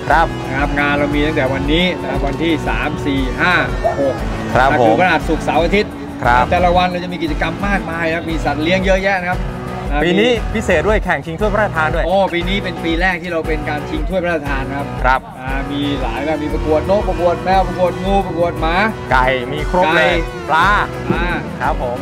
ครับนะครับงานเรามีตั้งแต่วันนี้นะครับวันที่3 4 5 6 ครับผมคือวันศุกร์เสาร์อาทิตย์แต่ละวันเราจะมีกิจกรรมมากมายครับมีสัตว์เลี้ยงเยอะแยะนะครับปีนี้พิเศษด้วยแข่งชิงถ้วยพระราชทานด้วยปีนี้เป็นปีแรกที่เราเป็นการชิงถ้วยพระราชทานครับมีหลายแบบมีประกวดนกประกวดแมวประกวดงูประกวดหมาไก่มีครบเลยปลาครับผม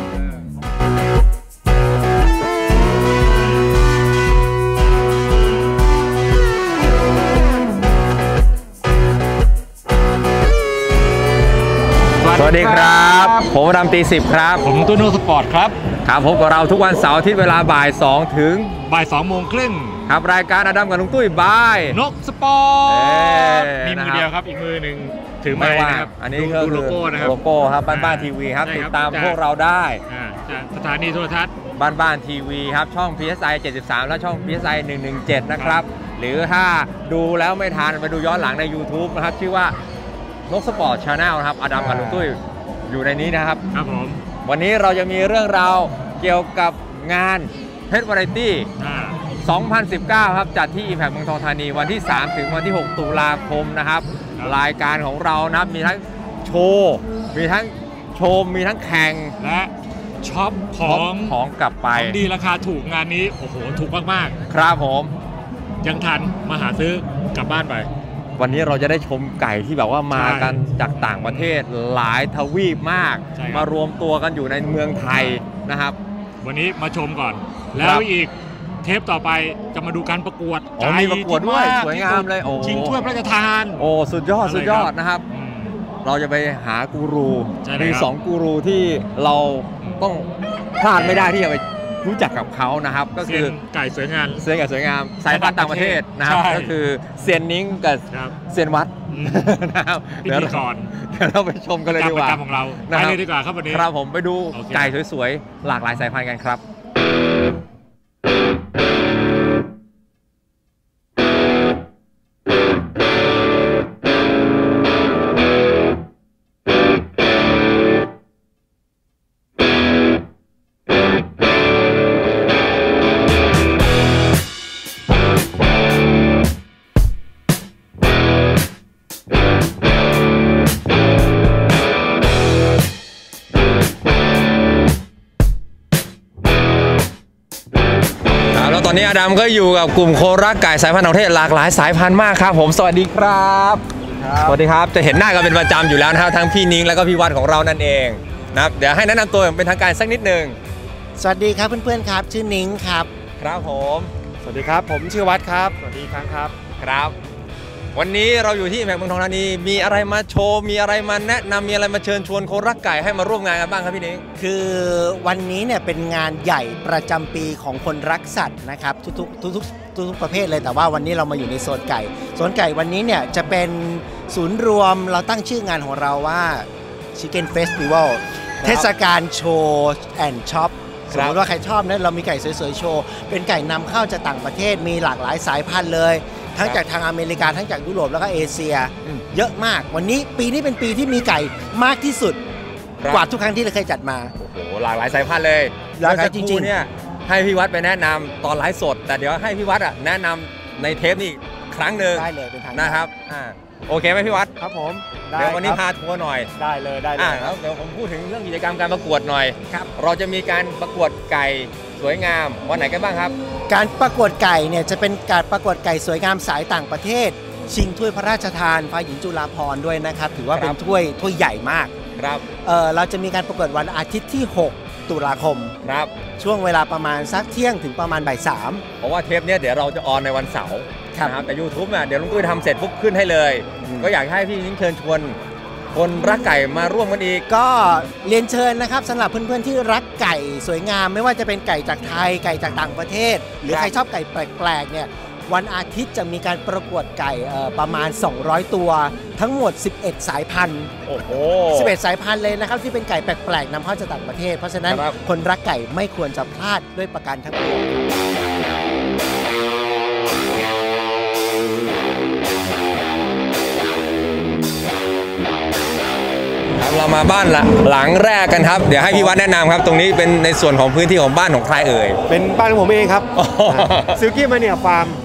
สวัสดีครับผมดำตี10ครับผมตุ้นโนสปอร์ตครับพบกับเราทุกวันเสาร์อาทิตย์เวลาบ่าย2ถึงบ่าย2 โมงครึ่งครับรายการอดัมกับลุงตุ้ยบายนกสปอร์ตมีมือเดียวครับอีกมือหนึ่งถือไม้นะครับอันนี้คือโลโก้นะครับโลโก้ครับบ้านทีวีครับติดตามพวกเราได้สถานีโทรทัศน์บ้านทีวีครับช่อง PSI 73และช่อง PSI 117นะครับหรือถ้าดูแล้วไม่ทันไปดูย้อนหลังใน YouTube นะครับชื่อว่านกสปอร์ตชาแนลนะครับอดัมกับลุงตุ้ยอยู่ในนี้นะครับครับผมวันนี้เราจะมีเรื่องราวเกี่ยวกับงานเพชรวาไรตี้2019ครับจัดที่ Impact เมืองทองธานีวันที่3ถึงวันที่6ตุลาคมนะครับรายการของเรานะมีทั้งโชว์มีทั้งชมมีทั้งแข่งและช็อปของกลับไปดีราคาถูกงานนี้โอ้โหถูกมากๆครับผมยังทันมาหาซื้อกลับบ้านไปวันนี้เราจะได้ชมไก่ที่แบบว่ามากันจากต่างประเทศหลายทวีปมากมารวมตัวกันอยู่ในเมืองไทยนะครับวันนี้มาชมก่อนแล้วอีกเทปต่อไปจะมาดูการประกวดมีประกวดด้วยสวยงามเลยชิงถ้วยพระราชทานสุดยอดนะครับเราจะไปหากูรูมี2กูรูที่เราต้องพลาดไม่ได้ที่จะไปรู้จักกับเขานะครับก็คือไก่สวยงามสายพันธุ์ต่างประเทศนะครับก็คือเซียนนิ้งกับเซียนวัดนะครับเดี๋ยวเราไปชมกันเลยดีกว่าของเราไปเลยดีกว่าครับวันนี้ครับผมไปดูไก่สวยๆหลากหลายสายพันธุ์กันครับตอนนี้อดัมก็อยู่กับกลุ่มโครักไก่สายพันธุ์ต่างประเทศหลากหลายสายพันธุ์มากครับผมสวัสดีครับสวัสดีครับจะเห็นหน้ากันเป็นประจำอยู่แล้วนะครับทั้งพี่นิ้งแล้วก็พี่วัดของเรานั่นเองนะครับเดี๋ยวให้แนะนำตัวเป็นทางการสักนิดนึงสวัสดีครับเพื่อนๆครับชื่อนิ้งครับครับผมสวัสดีครับผมชื่อวัดครับสวัสดีครับครับวันนี้เราอยู่ที่แเมืองทองธานีมีอะไรมาโชว์มีอะไรมาแนะนำมีอะไรมาเชิญชวนคนรักไก่ให้มาร่วมงานกันบ้างครับพี่นิ้งคือวันนี้เนี่ยเป็นงานใหญ่ประจำปีของคนรักสัตว์นะครับทุกประเภทเลยแต่ว่าวันนี้เรามาอยู่ในโซนไก่วันนี้เนี่ยจะเป็นศูนย์รวมเราตั้งชื่องานของเราว่า Chicken Festival เทศกาลโชว์แอนด์ช็อปสมมติว่าใครชอบนะเรามีไก่สวยๆโชว์เป็นไก่นำเข้าจากต่างประเทศมีหลากหลายสายพันธุ์เลยทั้งจากทางอเมริกาทั้งจากยุโรปแล้วก็เอเชียเยอะมากวันนี้ปีนี้เป็นปีที่มีไก่มากที่สุดกว่าทุกครั้งที่เราเคยจัดมาโอ้โหหลากหลายสายพันธุ์เลยหลากหลายจริงๆเนี่ยให้พี่วัดไปแนะนำตอนไลฟ์สดแต่เดี๋ยวให้พี่วัดแนะนำในเทปนี้ครั้งหนึ่งได้เลยเป็นทางนะครับโอเคไหมพี่วัดครับผมเดี๋ยววันนี้พาทัวร์หน่อยได้เลยแล้วเดี๋ยวผมพูดถึงเรื่องกิจกรรมการประกวดหน่อยครับเราจะมีการประกวดไก่สวยงามวันไหนกันบ้างครับการประกวดไก่เนี่ยจะเป็นการประกวดไก่สวยงามสายต่างประเทศชิงถ้วยพระราชทานฝ่ายหญิงจุฬาภรณ์ด้วยนะครับถือว่าเป็นถ้วยใหญ่มากครับเราจะมีการประกวดวันอาทิตย์ที่6ตุลาคมครับช่วงเวลาประมาณสักเที่ยงถึงประมาณบ่าย 3เพราะว่าเทปนี้เดี๋ยวเราจะออนในวันเสาร์นะครับแต่ YouTube เดี๋ยวลุงตุ้ยทำเสร็จปุ๊บขึ้นให้เลยก็อยากให้พี่นิ้งเชิญชวนคนรักไก่มาร่วมกันอีกก็เรียนเชิญนะครับสำหรับเพื่อนๆที่รักไก่สวยงามไม่ว่าจะเป็นไก่จากไทยไก่จากต่างประเทศหรือใครชอบไก่แปลกๆเนี่ยวันอาทิตย์จะมีการประกวดไก่ประมาณ200ตัวทั้งหมด11สายพันธุ์โอ้โห 11สายพันธุ์เลยนะครับที่เป็นไก่แปลกๆนำเข้าจากต่างประเทศเพราะฉะนั้นคนรักไก่ไม่ควรจะพลาดด้วยประการทั้งปวงเรามาบ้านหลังแรกกันครับเดี๋ยวให้พี่วัดแนะนำครับตรงนี้เป็นในส่วนของพื้นที่ของบ้านของใครเอ่ยเป็นบ้านของผมเองครับซิลกี้มาเนียฟาร์ม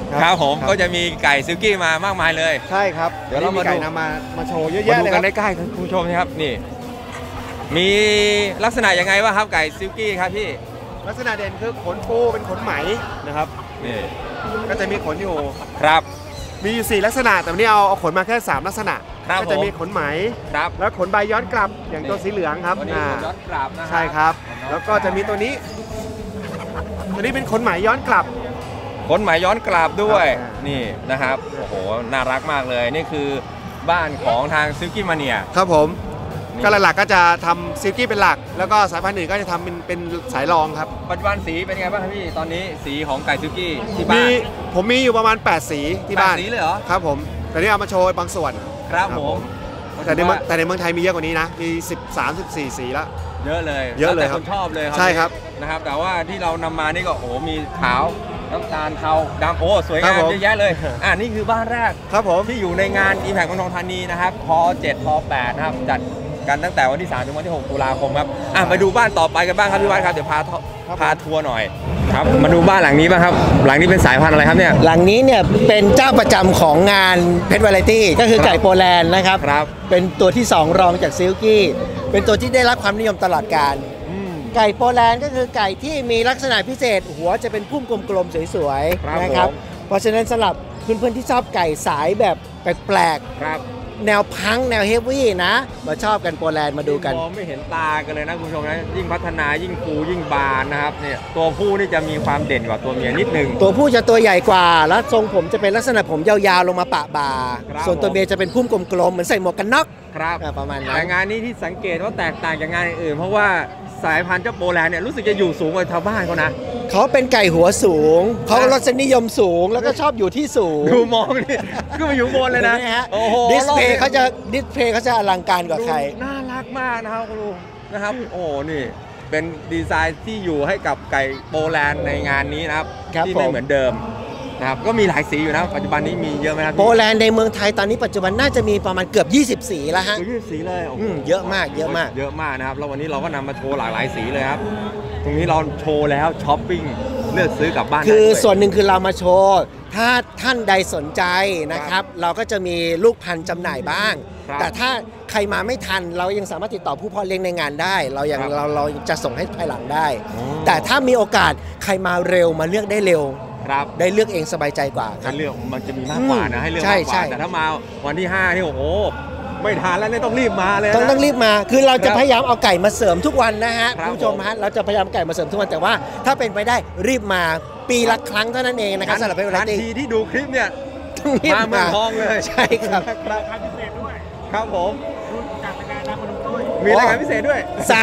ครับผมก็จะมีไก่ซิลกี้มามากมายเลยใช่ครับเดี๋ยวเรามาดูไก่นำมาโชว์เยอะมาแยะดูเลยกัคน รับใกล้ๆคุณผู้ชมนะครับนี่มีลักษณะยังไงบ้างครับไก่ซิลกี้ครับพี่ลักษณะเด่นคือขนฟูเป็นขนไหมนะครับนี่ก็จะมีขนอยู่ครับมีอยู่4ลักษณะแต่วันนี้เอาขนมาแค่3ลักษณะครับก็จะมีขนไหมครับแล้วขนใบย้อนกลับอย่างตัวสีเหลืองครับวันนี้ผมย้อนกลับนะใช่ครับ แล้วก็จะมีตัวนี้เป็นขนไหมย้อนกลับคนหมายย้อนกลับด้วยครับนี่นะครับโอ้โหน่ารักมากเลยนี่คือบ้านของทางซิลกี้มาเนียครับผมนี่ก็หลักๆก็จะทำซิลกี้เป็นหลัก แล้วก็สายพันธุ์อื่นก็จะทำเป็นสายรองครับปัจจุบันสีเป็นไงบ้างครับพี่ตอนนี้สีของไก่ซิลกี้ที่บ้านผมมีอยู่ประมาณ8สีที่บ้าน 8สีเลยเหรอครับผมแต่นี่เอามาโชว์บางส่วนครับผมแต่ในเมืองไทยมีเยอะกว่านี้นะมี13-14สีแล้วเยอะเลยเยอะเลยแล้วแต่คนชอบเลยใช่ครับนะครับแต่ว่าที่เรานำมานี่ก็โอ้โหมีขาวน้ำตาลเทาดำโอ้สวยครังามบผมเยอะแยะเลยนี่คือบ้านแรกครับผมที่อยู่ในงาน Impact เมืองทองธานีนะครับพ7พ8นะครับจัดกันตั้งแต่วันที่3ถึงวันที่6ตุลาคมครับมาดูบ้านต่อไปกันบ้างครับพี่วัดครับเดี๋ยวพาทัวร์หน่อยครับมาดูบ้านหลังนี้บ้างครับหลังนี้เป็นสายพันธุ์อะไรครับเนี่ยหลังนี้เนี่ยเป็นเจ้าประจำของงานเพชรวาไรตี้ก็คือไก่โปแลนด์นะครับครับเป็นตัวที่ 2 รองจากซิลกี้เป็นตัวที่ได้รับความนิยมตลอดกาลไก่โปแลนด์ก็คือไก่ที่มีลักษณะพิเศษ หัวจะเป็นพุ่มกลมๆสวยๆนะครับเพราะฉะนั้นสำหรับเพื่อนๆที่ชอบไก่สายแบบแปลกครับๆแนวพังแนวเฮฟวี่นะมาชอบกันโปแลนด์มาดูกันมองไม่เห็นตากันเลยนะคุณผู้ชมนะยิ่งพัฒนายิ่งฟูยิ่งบานนะครับเนี่ยตัวผู้นี่จะมีความเด่นกว่าตัวเมียนิดนึงตัวผู้จะตัวใหญ่กว่า แล้วทรงผมจะเป็นลักษณะผมยาวๆลงมาปะบ่าครับส่วนตัวเมียจะเป็นพุ่มกลมๆเหมือนใส่หมวกกันน็อกครับประมาณนั้แต่นงานนี้ที่สังเกตว่าแตกต่างจากงานอื่นๆเพราะว่าสายพันธุ์เจ้าโปแลนด์เนี่ยรู้สึกจะอยู่สูงกว่าชาวบ้านเขานะเขาเป็นไก่หัวสูง เขารสนิยมสูงแล้วก็ชอบอยู่ที่สูงดูมองนี่ก็มาอยู่บนเลยนะห็ไหมฮะโอ้โหดิสเพย์เขาจะอลังการกว่าใครน่ารักมากนะครับคุณลุงนะครับโอ้นี่เป็นดีไซน์ที่อยู่ให้กับไก่โปแลนด์ในงานนี้นะครับครับที่ไม่ผมเหมือนเดิมนะครับก็มีหลายสีอยู่นะปัจจุบันนี้มีเยอะไหมครับโปแลนด์ในเมืองไทยตอนนี้ปัจจุบันน่าจะมีประมาณเกือบ 20 สีแล้วฮะสีสีเลยโอ้โหเยอะมากเยอะมากเยอะมากนะครับแล้ววันนี้เราก็นำมาโชว์หลากหลายสีเลยครับ ตรงนี้เราโชว์แล้วช้อปปิ้งเลือกซื้อกลับบ้านได้คือด้วยส่วนหนึ่งคือเรามาโชว์ ถ้าท่านใดสนใจนะครับ เราก็จะมีลูกพันธุ์จำหน่ายบ้างครับแต่ถ้าใครมาไม่ทันเรายังสามารถติดต่อผู้เพาะเลี้ยงในงานได้ เรายังครับเราจะส่งให้ภายหลังได้อ๋อแต่ถ้ามีโอกาสใครมาเร็วมาเลือกได้เร็วครับได้เลือกเองสบายใจกว่าครัถ้าบเลือกมันจะมีมากกว่านะให้เลือกใช่มากกใช่ว่าแต่ถ้ามาวันที่5นี่โอ้โหไม่ทานแล้วเนี่ยต้องรีบมาเลยนะต้องรีบมา คือเราจะครับพยายามเอาไก่มาเสริมทุกวันนะฮะครับผู้ชมฮะ เราจะพยายามไก่มาเสริมทุกวัน แต่ว่าถ้าเป็นไปได้รีบมาปีละครั้งเท่านั้นเองนะครับสำหรับเพชรวาไรทันตี้ทีที่ดูคลิปเนี่ยต้องรีบมาเมืองทองเลยใช่ครับครับผมมีรายการพิเศษด้วย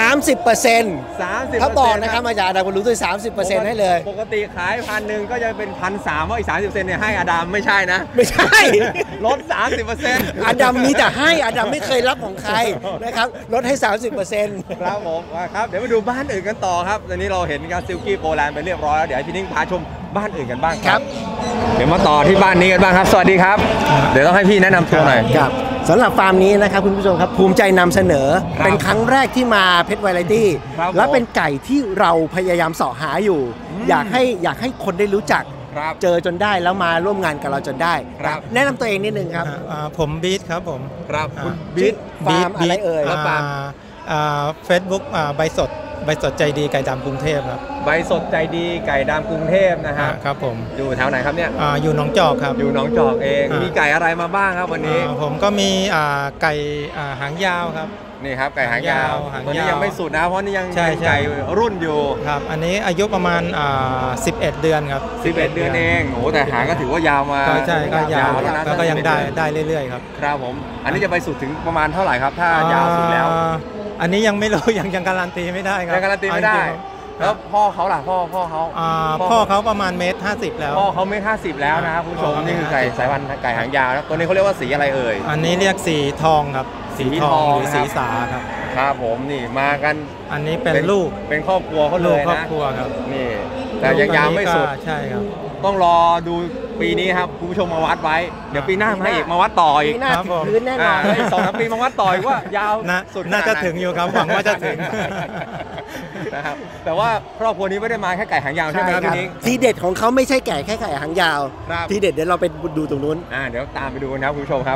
30% 30% ถ้าบอกนะครับมาจากอาดามคุณรู้ด้วย30%ให้เลยปกติขาย1,100ก็จะเป็น1,300เพราะอีก30%เนี่ยให้อาดามไม่ใช่นะไม่ใช่ลด 30% อาดัมมีแต่ให้อาดัมไม่เคยรับของใครนะครับลดให้ 30% ครับผมครับเดี๋ยวมาดูบ้านอื่นกันต่อครับตอนนี้เราเห็นการซิลกี้โปแลนด์ไปเรียบร้อยแล้วเดี๋ยวให้พี่นิ่งพาชมบ้านอื่นกันบ้างครับ เดี๋ยวมาต่อที่บ้านนี้กันบ้างครับ สวัสดีครับ เดี๋ยวต้องให้พี่แนะนำตัวหน่อยครับสำหรับฟาร์มนี้นะครับคุณผู้ชมครับภูมิใจนำเสนอครับเป็นครั้งแรกที่มาเพชรวาไรตี้ครับและเป็นไก่ที่เราพยายามเสาะหาอยู่ อยากให้คนได้รู้จักครับเจอจนได้แล้วมาร่วมงานกับเราจนได้ครับแนะนำตัวเองนิดนึงครับผมบีทครับผมครับคุณบิ๊กฟาร์มอะไรเอ่ยแล้วฟาร์มเฟซบุ๊กใบสดใจดีไก่ดำกรุงเทพครับใบสดใจดีไก่ดำกรุงเทพนะครับครับผมอยู่แถวไหนครับเนี่ยอยู่หนองจอกครับอยู่หนองจอกเองอ่ามีมีไก่อะไรมาบ้างครับวันนี้ผมก็มีไก่หางยาวครับนี่ครับไก่หางยาวหางยาวตัวนี้ยังไม่สุดนะเพราะนี่ยังใช่เป็นใช่ไก่รุ่นอยู่ครับอันนี้อายุประมาณ11 เดือนครับ 11 เดือนเองโอ้โหแต่หางก็ถือว่ายาวมาก็ใช่ก็ยาวแล้วนะแล้วก็ยัง 11 ได้เอนได้เรื่อยๆครับครับผม อันนี้จะไปสุดถึงประมาณเท่าไหร่ครับ ถ้ายาวสุดแล้วอันนี้ยังไม่รู้ ยังการันตีไม่ได้ครับยังการันตีไม่ได้เอาจริงๆแล้วพ่อเขาล่ะพ่อเขาพ่อเขาประมาณ1.50 แล้วพ่อเขาไม่50แล้วนะครับคุณผู้ชมพ่อเขานี่คือ 1.50 ไก่สายพันธุ์ไก่หางยาวแล้วตัวนี้เขาเรียกว่าสีอะไรเอ่ยอันนี้เรียกสีทองครับสีสีททออง งหรือนะครับสีสาครับครับผมนี่มากันอันนี้เป็นลูกเป็นครอบครัวเขาเลลูกยครอบนะครัวครับนี่แต่ยังยาวไม่สุดลูกอันนี้ก็ใช่ครับต้องรอดูปีนี้ครับคุณผู้ชมมาวัดไว้ เดี๋ยวปีหน้ามาอีกมาวัดต่ออีกปีหน้าถึงพื้นแน่นอนอีก2-3 ปีมาวัดต่ออีกว่ายาวสุดน่าจะถึงอยู่ครับหวังว่าจะถึงนะครับแต่ว่าครอบครัวนี้ไม่ได้มาแค่ไก่หางยาวใช่ไหมครับพี่นิ้งทีเด็ดของเขาไม่ใช่แค่ไก่หางยาวครับทีเด็ดเดี๋ยวเราไปดูตรงนู้นเดี๋ยวตามไปดูกันครับคุณผู้ชมครับ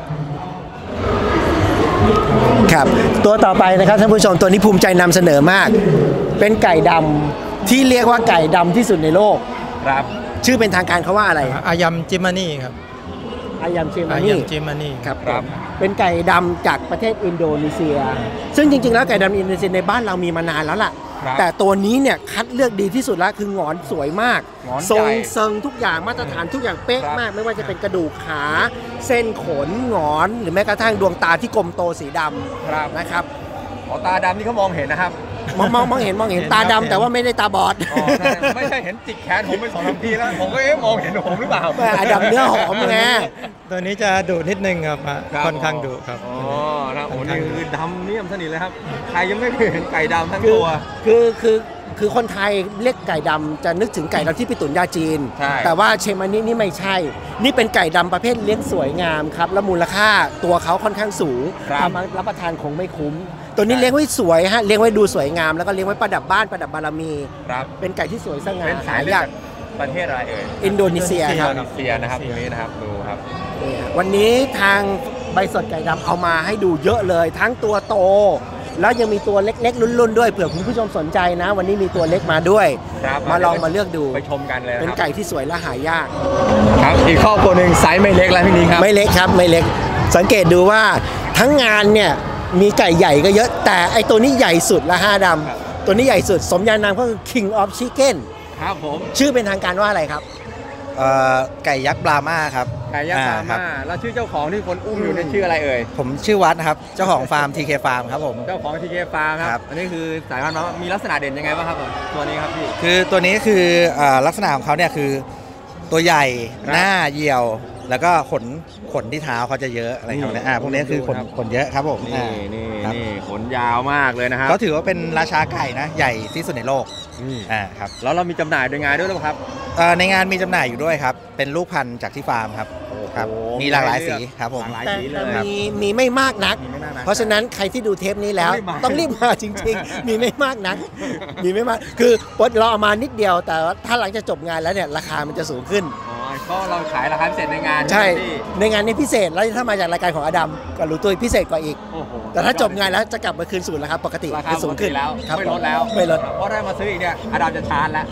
ครับตัวต่อไปนะครับท่านผู้ชมตัวนี้ภูมิใจนำเสนอมาก เป็นไก่ดำที่เรียกว่าไก่ดำที่สุดในโลกครับชื่อเป็นทางการเขาว่าอะไรอายัมจิมานี่ครับอายัมเชมาอายันี่มจิมานี่ครับครับเป็นไก่ดำจากประเทศอินโดนีเซีย ซึ่งจริงๆแล้วไก่ดำอินโดนีเซียในบ้านเรามีมานานแล้วล่ะครับแต่ตัวนี้เนี่ยคัดเลือกดีที่สุดแล้วคือหงอนสวยมากหงอนทรงใหญ่เซิงทุกอย่างมาตรฐานทุกอย่างเป๊ะครับมาก ไม่ว่าจะเป็นกระดูกขา เส้นขนหงอนหรือแม้กระทั่งดวงตาที่กลมโตสีดครับำนะครับตาดำนี่เขามองเห็นนะครับมองเห็นตาดำแต่ว่าไม่ได้ตาบอดไม่ใช่เห็นจิกแขนผมไป2-3 ทีแล้วผมก็มองเห็นผมหรือเปล่าอาดำเนื้อหอมไงตัวนี้จะดุนิดนึงครับค่อนข้างดุครับนะโอ้นี่คือดำเนียมสนิทเลยครับใครยังไม่เคยเห็นไก่ดำทั้งคือตัวคือคนไทยเรียกไก่ดำจะนึกถึงไก่ดำที่ไปตุ๋นยาจีนใช่แต่ว่าเชมานี่นี่ไม่ใช่ นี่เป็นไก่ดำประเภทเลี้ยงสวยงามครับ และมูลค่าตัวเขาค่อนข้างสูงครับทำมารับประทานคงไม่คุ้ม ตัวนี้เลี้ยงไว้สวยฮะเลี้ยงไว้ดูสวยงามแล้วก็เลี้ยงไว้ประดับบ้านประดับบารมีครับเป็นไก่ที่สวยสง่าเป็นสายเลือดประเทศอะไรเอ่ยอินโดนีเซียครับอินโดนีเซียนะครับตรงนี้นะครับดูครับนี่ฮะวันนี้ทางใบสดไก่ดำเอามาให้ดูเยอะเลย ทั้งตัวโต แล้วยังมีตัวเล็กๆรุ่นๆด้วยเผื่อคุณผู้ชมสนใจนะ วันนี้มีตัวเล็กมาด้วยครับมาลองมาเลือกดูไปชมกันเลยเป็นไก่ที่สวยและหายากครับอีกครอบครัวหนึ่งไซส์ไม่เล็กแล้วพี่นิ้งครับไม่เล็กครับไม่เล็ก สังเกตดูว่าทั้งงานเนี่ยมีไก่ใหญ่ก็เยอะ แต่ไอตัวนี้ใหญ่สุดละห้าดำตัวนี้ใหญ่สุดสมญานามก็คือ King of Chicken ครับผมชื่อเป็นทางการว่าอะไรครับไก่ยักษ์บราม่าครับไก่ย่างสาครัมาบแล้วชื่อเจ้าของที่คนอุ้มอยู่เนี่ยชื่ออะไรเอ่ยผมชื่อวัดนะครับ เจ้าของฟาร์ม TK Farm ครับผมเจ้าของทีเคฟาร์มคครัรับบอันนี้คือสายพันธุ์มามีลักษณะเด่นยังไงบ้างครับผมตัวนี้ครับพี่คือตัวนี้คือลักษณะของเขาเนี่ยคือตัวใหญ่ครับหน้าเหี่ยว แล้วก็ขนที่เท้าเขาจะเยอะอะไรครับเนี่ยพวกนี้คือขนครับขนเยอะครับผมนี่นี่ครับนี่ขนยาวมากเลยนะครับเขาถือว่าเป็นราชาไก่นะ ใหญ่ที่สุดในโลกนี่ครับแล้วเรามีจำหน่ายโดยงานด้วยหรือเปล่าครับในงานมีจำหน่ายอยู่ด้วยครับ เป็นลูกพันธุ์จากที่ฟาร์มครับครับโอ้โหมีหลากหลายสีครับผมหลากหลายแต่สีเลแต่ยครับมีไม่มากนักมีไม่มากนักเพราะฉะนั้นใครที่ดูเทปนี้แล้วต้องรีบมาต้องรีบมาจริงๆ มีไม่มากนัก มีไม่มากคือปดเราเอามานิดเดียว แต่ว่าถ้าหลังจากจบงานแล้วเนี่ยราคามันจะสูงขึ้นอ๋อก็เราขายราคาพิเศษในงานใช่ไหมพี่ในงานนี้พิเศษแล้วถ้ามาจากรายการของอดัมก็รู้ตัวพิเศษกว่าอีกโอ้โหแต่ถ้าจบงานแล้วจะกลับมาคืนสู่ราคาปกติราคาคือสูงขึ้นปกติแล้วครับไม่ลดแล้วไม่ลดเพราะได้มาซื้ออีกเนี่ยอาดามจะชาร์จแล้ว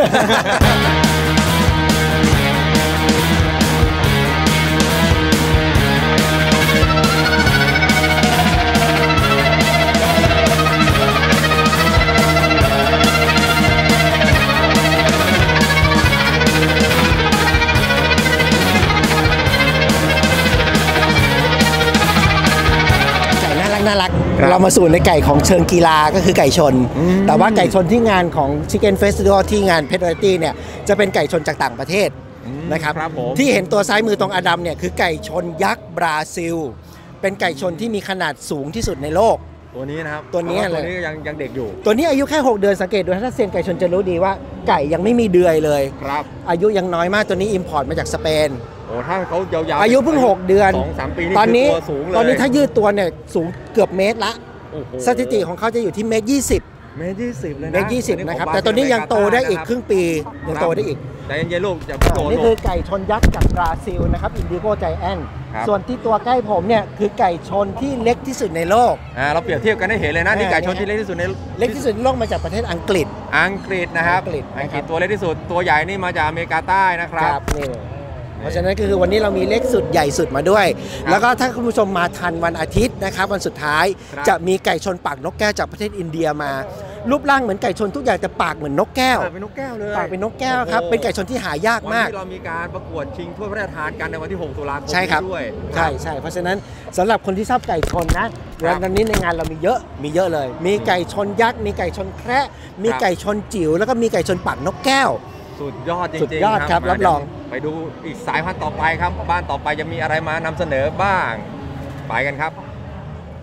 ไก่น่ารักครับเรามาสู่ในไก่ของเชิงกีฬาก็คือไก่ชน แต่ว่าไก่ชนที่งานของ Chicken Festival ที่งาน Pet Variety เนี่ยจะเป็นไก่ชนจากต่างประเทศนะครับครับผมที่เห็นตัวซ้ายมือตรงอดัมเนี่ยคือไก่ชนยักษ์บราซิล เป็นไก่ชนที่มีขนาดสูงที่สุดในโลกตัวนี้นะครับตัวนี้แาเลยตัวนี้ยังเด็กอยู่ตัวนี้อายุแค่ 6 เดือนสังเกตดูถ้าเซียนไก่ชนจะรู้ดีว่าไก่ยังไม่มีเดือยเลยครับอายุยังน้อยมากตัวนี้อิมพอร์ตมาจากสเปนโอ้ถ้าเขายาวๆอายุเพิ่ง 6 เดือน 2-3 ปีตอนนี้คืตัวสูงเลยตอนนี้ถ้ายืดตัวเนี่ยสูงเกือบเมตรละโอ้โหสถิติของเขาจะอยู่ที่เมตร 20 เมตร20เลยนะเมตร20นะครับแต่ตัวนี้ยังโตได้อีกครึ่งปียังโตได้อีกแต่เย็นๆลูกอย่าเพิ่งโตนี่ลูคือก ไก่ชนยักษ์จากบราซิลนะครับอินดิโกไจแอนครับส่วนที่ตัวใกล้ผมเนี่ยคือไก่ชนที่เล็กที่สุดในโลกเราเปรียบเทียบกันให้เห็นเลยนะนี่ไก่ชนที่เล็กที่สุดในเล็กที่สุดในโลกมาจากประเทศอังกฤษอังกฤษนะครับอังกฤษนะครับตัวเล็กที่สุดตัวใหญ่นี่มาจากอเมริกาใต้นะครับนี่เพราะฉะนั้นก็คือวันนี้เรามีเล็กสุดใหญ่สุดมาด้วย แล้วก็ถ้าคุณผู้ชมมาทันวันอาทิตย์นะครับวันสุดท้ายครับจะมีไก่ชนปากนกแก้วจากประเทศอินเดียมา รูปร่างเหมือนไก่ชนทุกอย่างแต่ปากเหมือนนกแก้วเป็นนกแก้วเลยปากเป็นนกแก้วครับโอ้โหเป็นไก่ชนที่หายากวันมากที่เรามีการประกวดชิงถ้วยพระราชทานกันในวันที่ 6 ตุลาคมใช่ครับนี้ด้วยใช่ใช่เพราะฉะนั้นสำหรับคนที่ชอบไก่ชนนะวันนี้ในงานเรามีเยอะเลย มีไก่ชนยักษ์มีไก่ชนแคระมีไก่ชนจิ๋วแล้วก็มีไก่ชนปากนกแก้วสุดยอดจริงๆสุดยอดครับรับรองไปดูอีกสายพันธุ์ต่อไปครับบ้านต่อไปจะมีอะไรมานำเสนอบ้างไปกันครับ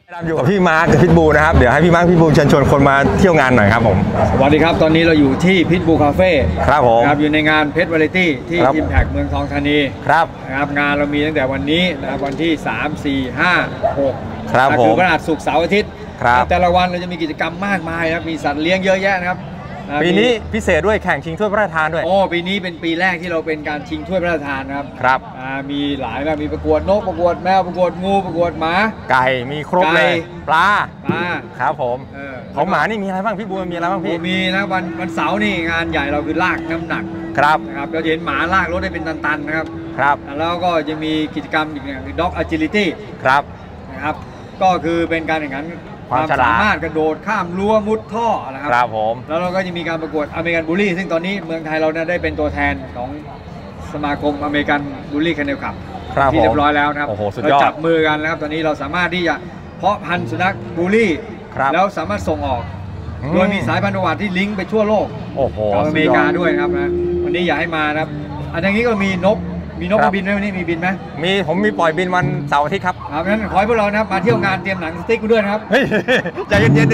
อยู่กับพี่มาร์คกับพิทบูนะครับเดี๋ยวให้พี่มาร์คพี่บูเชิญชวนคนมาเที่ยวงานหน่อยครับผมสวัสดีครับตอนนี้เราอยู่ที่พิทบูคาเฟ่ครับผมครับอยู่ในงานเพชรวาไรตี้ที่ Impact เมืองทองธานีครับนะครับงานเรามีตั้งแต่วันนี้นะครับวันที่3 4 5 6 ครับผมคือวันอาทิตย์ศุกร์เสาร์อาทิตย์แต่ละวันเราจะมีกิจกรรมมากมายนะครับมีสัตว์เลี้ยงเยอะแยะนะครับปีนี้พิเศษด้วยแข่งชิงถ้วยพระราชทานด้วยปีนี้เป็นปีแรกที่เราเป็นการชิงถ้วยพระราชทานนะครับครับมีหลายแบบมีประกวดนกประกวดแมวประกวดงูประกวดหมาไก่มีครบเลยปลาครับผมของหมานี่มีอะไรบ้างพี่บูมีอะไรบ้างพี่มีนะวันเสาร์นี่งานใหญ่เราคือลากน้ำหนักครับนะครับเราเห็นหมาลากรถได้เป็นตันๆนะครับครับแล้วก็จะมีกิจกรรมอีกอย่างคือ Dog Agility ครับนะครับก็คือเป็นการแข่งขันความสามารถกระโดดข้ามรั้วมุดท่อนะครับครับผมแล้วเราก็จะมีการประกวดอเมริกันบูลลี่ซึ่งตอนนี้เมืองไทยเราได้เป็นตัวแทนของสมาคมอเมริกันบูลลี่แคนเนลคลับที่เรียบร้อยแล้วนะครับเราจับมือกันนะครับตอนนี้เราสามารถที่จะเพาะพันธุ์สุนัขบูลลี่แล้วสามารถส่งออกโดยมีสายพันธุ์ประวัติที่ลิงก์ไปทั่วโลกกับอเมริกาด้วยนะครับนะวันนี้อยากให้มานะครับอันนี้ก็มีนกมาบินไหมวันนี้มีบินไหมผมมีปล่อยบินวันเสาร์อาทิตย์ครับครับงั้นขอให้พวกเรานะครับมาเที่ยวงานเตรียมหนังสติ๊กมาด้วยนะครับใจเย็น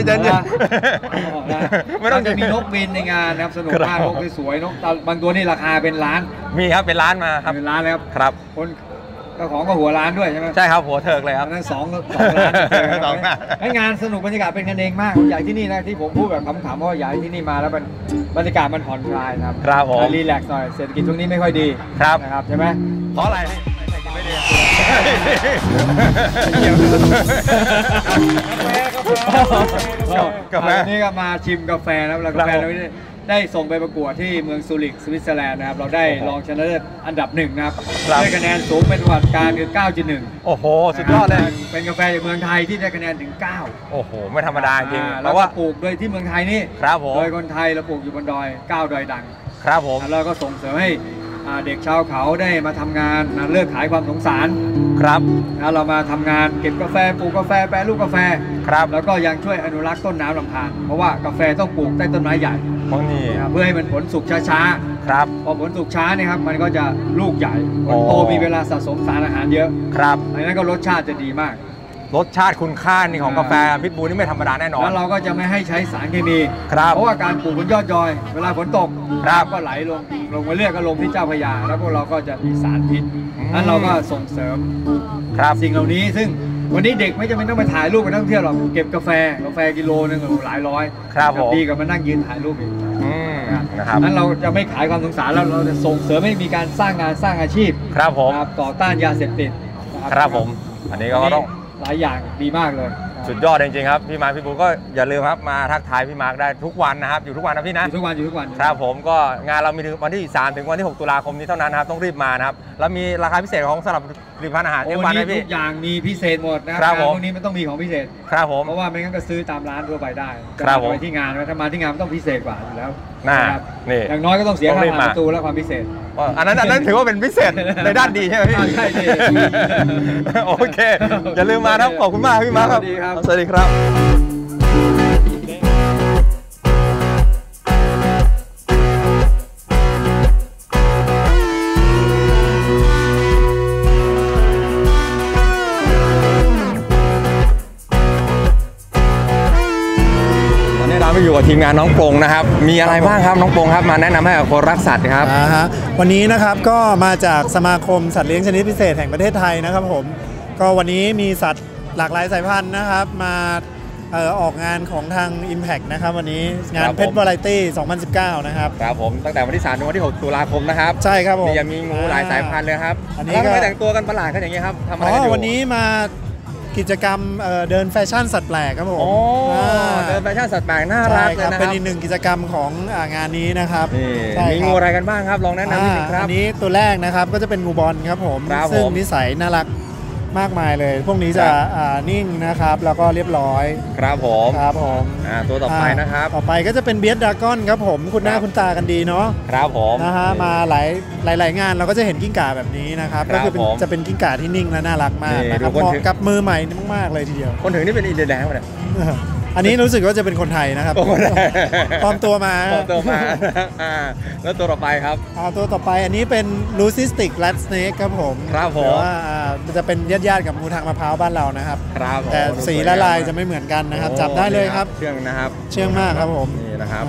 ไม่ต้องจะมีนกบินในงานนะครับสนุกมากนกสวยนกบางตัวนี่ราคาเป็นล้านมีครับเป็นล้านมาครับเป็นล้านแล้วครับคนเจ้าของก็หัวล้านด้วยใช่ไหมใช่ครับหัวเถิกเลยครับนั่น2 ล้านให้งานสนุกบรรยากาศเป็นกันเองมากใหญ่ที่นี่นะที่ผมพูดแบบขำๆเพราะว่าใหญ่ที่นี่มาแล้วบรรยากาศมันผ่อนคลายนะครับครับผมรีแลกซ์หน่อยเศรษฐกิจช่วงนี้ไม่ค่อยดีนะครับใช่ไหมเพราะอะไรไม่ดีกาแฟนี่ก็มาชิมกาแฟนะแล้วกาแฟเราได้ส่งไปประกวดที่เมืองซูริกสวิตเซอร์แลนด์นะครับเราได้รองชนะเลิศอันดับ1นะครับได้คะแนนสูงเป็นประวัติการคือ 9.1 โอ้โหสุดยอดเลยเป็นกาแฟจากเมืองไทยที่ได้คะแนนถึง9 โอ้โหไม่ธรรมดาจริงแล้วว่าปลูกโดยที่เมืองไทยนี่ครับผมโดยคนไทยเราปลูกอยู่บนดอย9 ดอยดังครับผมแล้วก็ส่งเสริมให้เด็กชาวเขาได้มาทำงานเลิกขายความสงสารครับแล้วเรามาทำงานเก็บกาแฟปลูกกาแฟแปรรูปกาแฟครับแล้วก็ยังช่วยอนุรักษ์ต้นน้ำลำธารเพราะว่ากาแฟต้องปลูกใต้ต้นไม้ใหญ่เพื่อให้มันผลสุกช้าๆครับพอผลสุกช้าเนี่ยครับมันก็จะลูกใหญ่ผลโตมีเวลาสะสมสารอาหารเยอะครับดังนั้นก็รสชาติจะดีมากรสชาติคุณค่านี่ของกาแฟพิทบูนี่ไม่ธรรมดาแน่นอนแล้วเราก็จะไม่ให้ใช้สารเคมีเพราะว่าการปลูกบนยอดดอยเวลาฝนตกก็ไหลลงมาเรื่อยก็ลงที่เจ้าพระยาแล้วพวกเราก็จะมีสารพิษนั้นเราก็ส่งเสริมสิ่งเหล่านี้ซึ่งวันนี้เด็กไม่จำเป็นต้องไปถ่ายรูปไปท่องเที่ยวหรอกเก็บกาแฟกิโลนึงหลายร้อยดีกว่ามานั่งยืนถ่ายรูปอีกนะครับนั้นเราจะไม่ขายความสงสารแล้วเราจะส่งเสริมให้มีการสร้างงานสร้างอาชีพครับผมต่อต้านยาเสพติดครับผมอันนี้ก็ต้องหลายอย่างดีมากเลยสุดยอดจริงๆครับพี่มาร์คพี่บูก็อย่าลืมครับมาทักทายพี่มาร์คได้ทุกวันนะครับอยู่ทุกวันนะพี่นะอยู่ทุกวันครับผมก็งานเรามีถึงวันที่3ถึงวันที่6ตุลาคมนี้เท่านั้นนะครับต้องรีบมานะครับแล้วมีราคาพิเศษของสำหรับผลิตภัณฑ์อาหารทุกวันทุกอย่างมีพิเศษหมดนะครับพวกนี้มันต้องมีของพิเศษครับผมเพราะว่าไม่งั้นก็ซื้อตามร้านทั่วไปได้ครับผมไปที่งานถ้ามาที่งานต้องพิเศษกว่าอยู่แล้วนะครับนี่อย่างน้อยก็ต้องเสียค่าผ่านประตูและความพิเศษอันนั้นถือว่าเป็นพิเศษในด้านดีใช่ไหมพี่ใช่โอเคอย่าลืมมาครับขอบคุณมากพี่มาร์คครับสวัสดีครับมาอยู่กับทีมงานน้องปงนะครับมีอะไรบ้างครับน้องปงครับมาแนะนำให้กับคนรักสัตว์ครับวันนี้นะครับก็มาจากสมาคมสัตว์เลี้ยงชนิดพิเศษแห่งประเทศไทยนะครับผมก็วันนี้มีสัตว์หลากหลายสายพันธุ์นะครับมาออกงานของทาง Impact นะครับวันนี้งานเพชรวาไรตี้ 2019 นะครับครับผมตั้งแต่วันที่3ถึงวันที่6ตุลาคมนะครับใช่ครับผมมีงูหลายสายพันธุ์เลยครับอันนี้ก็แต่งตัวกันประหลาดกันอย่างนี้ครับทำอะไรกันอยู่วันนี้มากิจกรรมเดินแฟชั่นสัตว์แปลกครับผมเดินแฟชั่นสัตว์แปลกน่ารักเลยนะครับเป็นอีกหนึ่งกิจกรรมของงานนี้นะครับมีงูอะไรกันบ้างครับลองแนะนำนิดนึงครับอันนี้ตัวแรกนะครับก็จะเป็นงูบอลครับผมซึ่งนิสัยน่ารักมากมายเลยพวกนี้จะนิ่งนะครับแล้วก็เรียบร้อยครับผมตัวต่อไปนะครับต่อไปก็จะเป็นเบียดดากอนครับผมคุณหน้าคุณตากันดีเนาะครับผมนะฮะมาหลายงานเราก็จะเห็นกิ้งก่าแบบนี้นะครับก็คือจะเป็นกิ้งก่าที่นิ่งและน่ารักมากนะครับเหมาะกับมือใหม่มากๆเลยทีเดียวคนถึงนี่เป็นอินเดียแดงป่ะเนี่ยอันนี้รู้สึกว่าจะเป็นคนไทยนะครับปลอมตัวมาแล้วตัวต่อไปครับตัวต่อไปอันนี้เป็นลูซิสติกแรดสเนกครับผมครับผมว่าจะเป็นญาติกับงูทางมะพร้าวบ้านเรานะครับแต่สีและลายจะไม่เหมือนกันนะครับจับได้เลยครับเชื่องนะครับเชื่องมากครับผมนี่นะครับ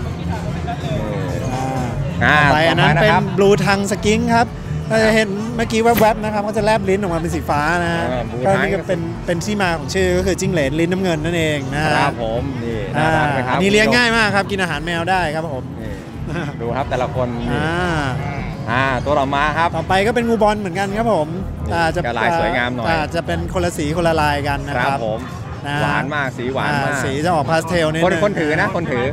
ต่อไปอันนั้นเป็นบลูทังสกิ้งครับเราจะเห็นเมื่อกี้แวบๆนะครับก็จะแลบลิ้นออกมาเป็นสีฟ้านะก็นี่ก็เป็นที่มาของชื่อก็คือจิ้งเหลนลิ้นน้ำเงินนั่นเองนะครับผมนี่น่ารักไหมครับนี่เลี้ยงง่ายมากครับกินอาหารแมวได้ครับผมดูครับแต่ละคนตัวต่อมาครับต่อไปก็เป็นงูบอลเหมือนกันครับผมจะลายสวยงามหน่อยจะเป็นคนละสีคนละลายกันนะครับผมหวานมากสีหวานมากสีจะออกพาสเทลนี่คนถือนะคนถือ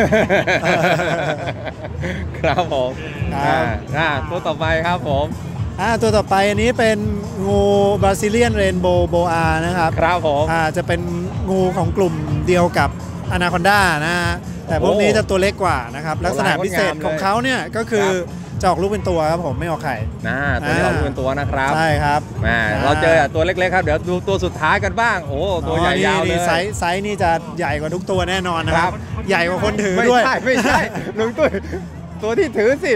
ครับผมตัวต่อไปครับผมตัวต่อไปอันนี้เป็นงูบราซิเลียนเรนโบว์โบอานะครับครับผมจะเป็นงูของกลุ่มเดียวกับอนาคอนดานะฮะแต่พวกนี้จะตัวเล็กกว่านะครับลักษณะพิเศษของเขาเนี่ยก็คือจะออกลูกเป็นตัวครับผมไม่ออกไข่ตัวนี้ออกลูกเป็นตัวนะครับใช่ครับเราเจอตัวเล็กๆครับเดี๋ยวดูตัวสุดท้ายกันบ้างโอ้ตัวใหญ่ยาวเลยไซส์นี่จะใหญ่กว่าทุกตัวแน่นอนนะครับใหญ่กว่าคนถือด้วยไม่ใช่ลุงตุ้ยตัวที่ถือสิ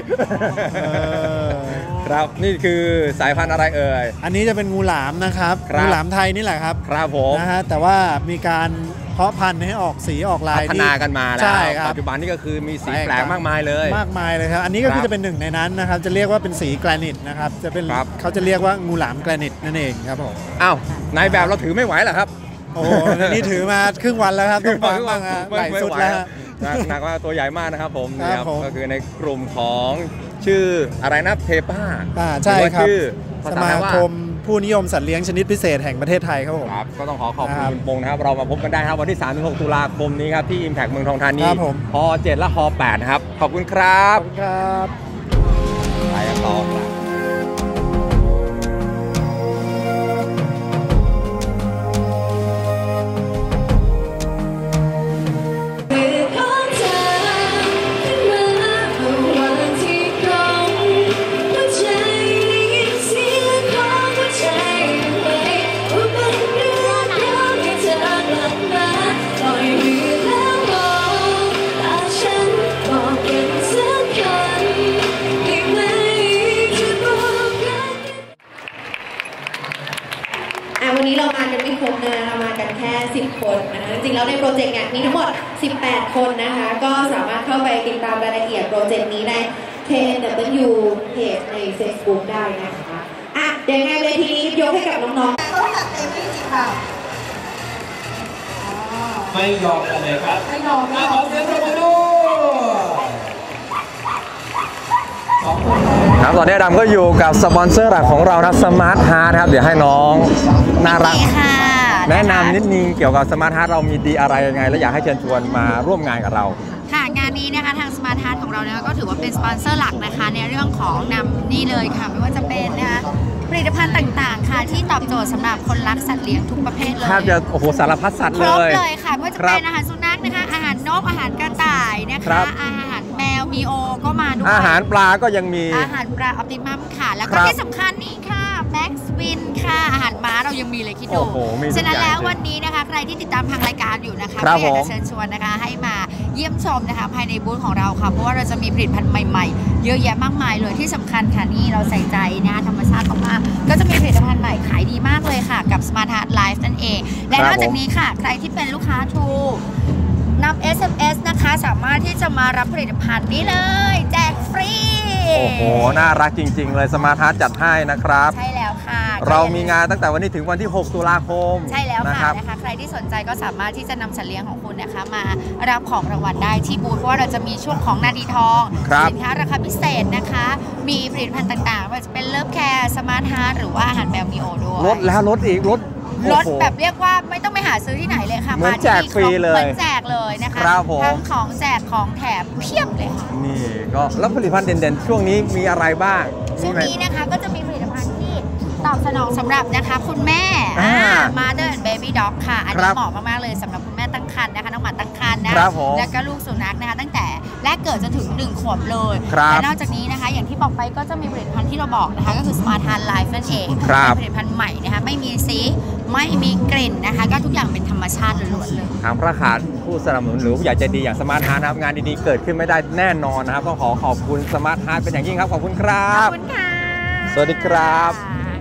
ครับนี่คือสายพันธุ์อะไรเอ่ยอันนี้จะเป็นงูหลามนะครับงูหลามไทยนี่แหละครับครับผมนะฮะแต่ว่ามีการเพาะพันธุ์ให้ออกสีออกลายพัฒนากันมาแล้วปัจจุบันนี้ก็คือมีสีแปลกมากมายเลยครับอันนี้ก็คือจะเป็นหนึ่งในนั้นนะครับจะเรียกว่าเป็นสีแกรนิตนะครับจะเป็นเขาจะเรียกว่างูหลามแกรนิตนั่นเองครับผมอ้าวนายแบบเราถือไม่ไหวเหรอครับโอ้นี่ถือมาครึ่งวันแล้วครับต้องฟังบ้างไหลสุดแล้วหนักว่าตัวใหญ่มากนะครับผมนี่ครับก็คือในกลุ่มของชื่ออะไรนะเพป้าใช่ครับสมาคมผู้นิยมสัตว์เลี้ยงชนิดพิเศษแห่งประเทศไทยครับผมก็ต้องขอบคุณคุณปงนะครับเรามาพบกันได้ครับวันที่ 3-6 ตุลาคมนี้ครับที่ Impact เมืองทองธานีฮ.7 และฮ.8 นะครับขอบคุณครับไปกันต่อวันนี้เรามากันไม่ครบนะเรามากันแค่10 คนนะคะจริงๆแล้วในโปรเจกต์เนี่ยมีทั้งหมด18 คนนะคะก็สามารถเข้าไปติดตามรายละเอียดโปรเจกต์นี้ใน KNW Page ใน Facebook ได้นะคะเดี๋ยวไงเวทีนี้ยกให้กับน้องๆต้องจัดเต็มที่สิค่ะไม่ยอมกันเลยครับไม่ยอมขอเสียงปรบมือด้วยครับตอนนี้ดำก็อยู่กับสปอนเซอร์หลักของเรานะสมาร์ทฮาร์ทครับเดี๋ยวให้น้องน่ารักแนะนำนิดนึงเกี่ยวกับสมาร์ทฮาร์ทเรามีดีอะไรยังไงและอยากให้เชิญชวนมาร่วมงานกับเราค่ะงานนี้นะคะทางสมาร์ทฮาร์ทของเราเนี่ยก็ถือว่าเป็นสปอนเซอร์หลักนะคะในเรื่องของนำนี่เลยค่ะไม่ว่าจะเป็นนะคะผลิตภัณฑ์ต่างๆค่ะที่ตอบโจทย์สำหรับคนรักสัตว์เลี้ยงทุกประเภทเลยแทบจะโอ้โหสารพัดสัตว์เลยครบเลยค่ะไม่ว่าจะเป็นอาหารสุนัขนะคะอาหารนกอาหารกระต่ายนะคะอาหารแมวมีโอก็มาด้วยอาหารปลาก็ยังมีอาหารปลาออปติมัมค่ะแล้วก็ที่สำคัญนี่ค่ะแม็กซ์วินค่ะอาหารม้าเรายังมีเลยคิดดูฉะนั้นแล้ววันนี้นะคะใครที่ติดตามทางรายการอยู่นะคะก็อยากจะเชิญชวนนะคะให้มาเยี่ยมชมนะคะภายในบูธของเราค่ะเพราะว่าเราจะมีผลิตภัณฑ์ใหม่ๆเยอะแยะมากมายเลยที่สำคัญค่ะนี่เราใส่ใจนะธรรมชาติมากๆก็จะมีผลิตภัณฑ์ใหม่ขายดีมากเลยค่ะกับ Smart Heart Life นั่นเองและนอกจากนี้ค่ะใครที่เป็นลูกค้า True นำ SMS นะคะสามารถที่จะมารับผลิตภัณฑ์นี้เลยแจกฟรีโอ้โหน่ารักจริงๆเลยสมาร์ทฮาร์ทจัดให้นะครับใช่แล้วค่ะเรามีงานตั้งแต่วันนี้ถึงวันที่6 ตุลาคมใช่แล้วค่ะนะคะใครที่สนใจก็สามารถที่จะนำสัตว์เลี้ยงของคุณนะคะมารับของรางวัลได้ที่บูธเพราะว่าเราจะมีช่วงของนาทีทองสินค้าราคาพิเศษนะคะมีผลิตภัณฑ์ต่างๆไม่ว่าจะเป็นเลิฟแคร์สมาร์ทฮาร์ทหรือว่าอาหารแมวมีโอด้วยลดแล้วลดอีกลดแบบเรียกว่าไม่ต้องไปหาซื้อที่ไหนเลยค่ะเหมือนแจกฟรีเลยเหมือนแจกเลยนะคะทั้งของแจกของแถมเพียบเลยค่ะนี่ก็แล้วผลิตภัณฑ์เด่นๆช่วงนี้มีอะไรบ้างช่วงนี้นะคะก็จะมีผลิตภัณฑ์ที่ตอบสนองสำหรับนะคะคุณแม่ Mother and Baby Dog ค่ะอันนี้เหมาะมากๆเลยสำหรับคุณแม่ตั้งครรภ์นะคะน้องหมาตั้งครรภ์นะแล้วก็ลูกสุนัขนะคะตั้งแต่แรกเกิดจนถึง1 ขวบเลยและนอกจากนี้นะคะอย่างที่บอกไปก็จะมีผลิตภัณฑ์ที่เราบอกนะคะก็คือ Smart Heart Life นั่นเองเป็นผลิตภัณฑ์ใหม่นะคะไม่มีสีไม่มีกลิ่นนะคะ ก็ทุกอย่างเป็นธรรมชาติล้วนๆเลยทางพระขาดผู้สนับสนุนหรือผู้ใหญ่ใจดีอย่างสมาร์ทฮาร์ทนะครับงานดีๆเกิดขึ้นไม่ได้แน่นอนนะครับต้องขอบคุณสมาร์ทฮาร์ทเป็นอย่างยิ่งครับขอบคุณครับขอบคุณค่ะสวัสดีครับ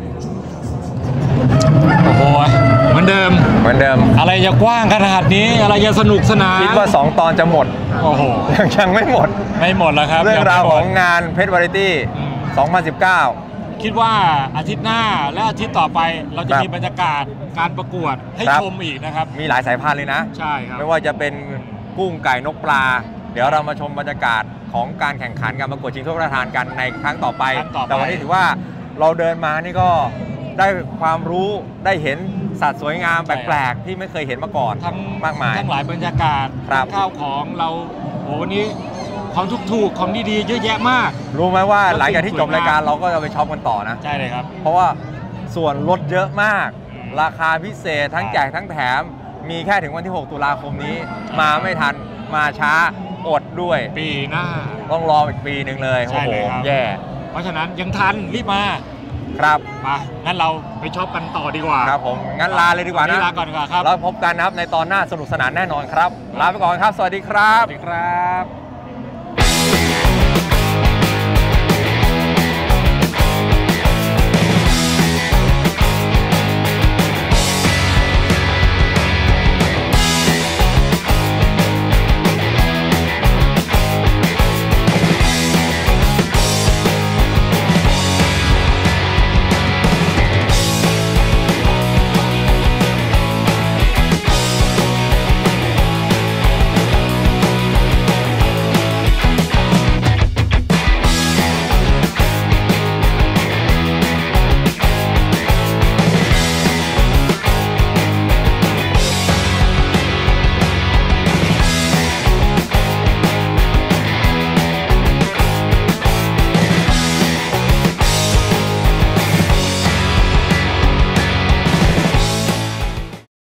โอ้โหเหมือนเดิม อะไรจะกว้างขนาดนี้อะไรจะสนุกสนานคิดว่า2ตอนจะหมดโอ้โหยังไม่หมดแล้วครับเรื่องราวของงานเพชรวาไรตี้ 2019 คิดว่าอาทิตย์หน้าและอาทิตย์ต่อไปเราจะมีบรรยากาศการประกวดให้ชมอีกนะครับมีหลายสายพันธุ์เลยนะใช่ครับไม่ว่าจะเป็นกุ้งไก่นกปลาเดี๋ยวเรามาชมบรรยากาศของการแข่งขันการประกวดชิงถ้วยพระราชทานกันในครั้งต่อไปแต่วันนี้ถือว่าเราเดินมานี่ก็ได้ความรู้ได้เห็นสัตว์สวยงามแปลกๆที่ไม่เคยเห็นมาก่อนทั้งมากมายทั้งหลายบรรยากาศข้าวของเราโอ้วันนี้ของถูกๆของดีๆเยอะแยะมากรู้ไหมว่าหลังจากที่จบรายการเราก็จะไปช็อปกันต่อนะใช่เลยครับเพราะว่าส่วนลดเยอะมากราคาพิเศษทั้งแจกทั้งแถมมีแค่ถึงวันที่6 ตุลาคมนี้มาไม่ทันมาช้าอดด้วยปีหน้าต้องรออีกปีหนึ่งเลยโอ้โหแย่เพราะฉะนั้นยังทันรีบมาครับมางั้นเราไปช็อปกันต่อดีกว่าครับผมงั้นลาเลยดีกว่านะลาก่อนดีกว่าครับแล้วพบกันนะครับในตอนหน้าสนุกสนานแน่นอนครับลาไปก่อนครับสวัสดีครับสวัสดีครับ